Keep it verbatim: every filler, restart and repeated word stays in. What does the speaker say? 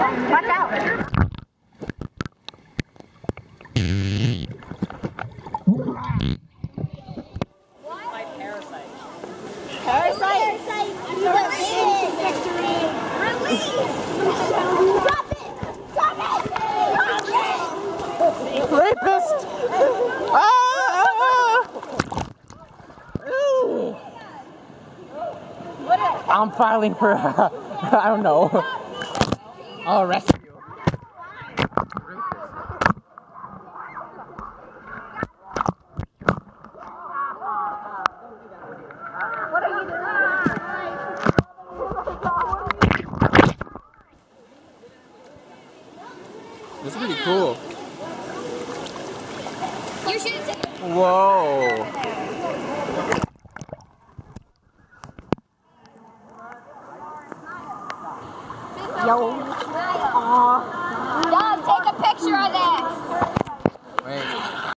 Watch out. Parasite. Parasite. He's a victory. Release. Stop it. Stop it. Stop it. Rapist! Ah! I'm filing for, uh, I don't know. I'll arrest you. What are you doing? This is pretty cool. You should take it. Whoa. Yo. Aww. Dog, take a picture of it.